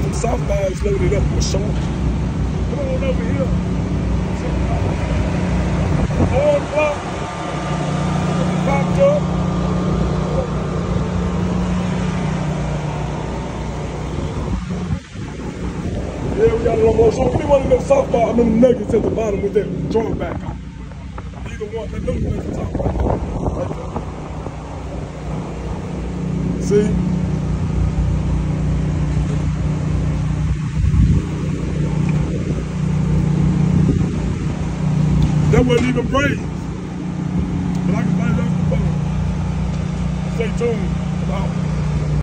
them softballs loaded up with salt. Come on over here. 4 o'clock. Popped up. Yeah, we got it on more. So give me one of them softball, them nuggets at the bottom with that drawback on. Either one, that little nuggets top right there. See? That wasn't even braised. But I can find out the bone. Stay tuned.